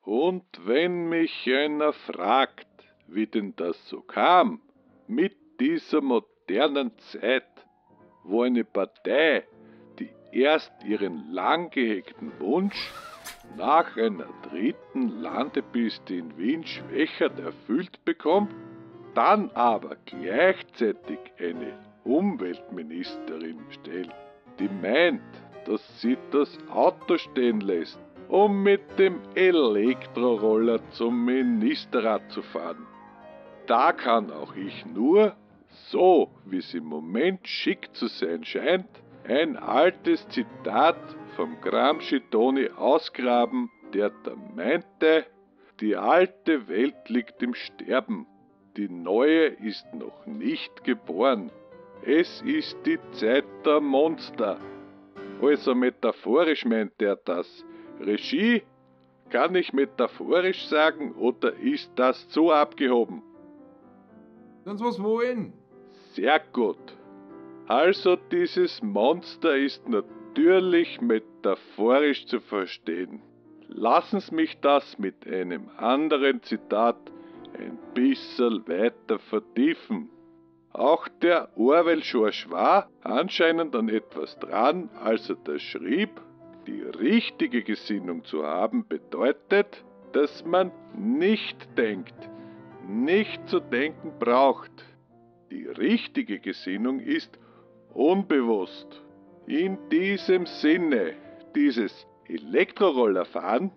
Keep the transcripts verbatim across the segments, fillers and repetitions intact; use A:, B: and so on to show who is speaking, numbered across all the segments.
A: Und wenn mich einer fragt, wie denn das so kam, mit dieser modernen Zeit, wo eine Partei, die erst ihren lang gehegten Wunsch nach einer dritten Landepiste in Wien schwächert erfüllt bekommt, dann aber gleichzeitig eine Umweltministerin stellt, die meint, dass sie das Auto stehen lässt, um mit dem Elektroroller zum Ministerrat zu fahren. Da kann auch ich nur, so wie es im Moment schick zu sein scheint, ein altes Zitat vom Gramsci-Toni ausgraben, der da meinte, die alte Welt liegt im Sterben, die neue ist noch nicht geboren. Es ist die Zeit der Monster. Also metaphorisch meint er das. Regie, kann ich metaphorisch sagen oder ist das zu abgehoben?
B: Sonst was wollen?
A: Sehr gut. Also dieses Monster ist natürlich metaphorisch zu verstehen. Lassen Sie mich das mit einem anderen Zitat ein bisschen weiter vertiefen. Auch der Orwell George war anscheinend an etwas dran, als er da schrieb, die richtige Gesinnung zu haben bedeutet, dass man nicht denkt, nicht zu denken braucht. Die richtige Gesinnung ist unbewusst. In diesem Sinne, dieses Elektrorollerfahren,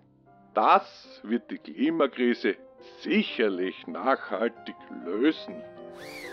A: das wird die Klimakrise sicherlich nachhaltig lösen.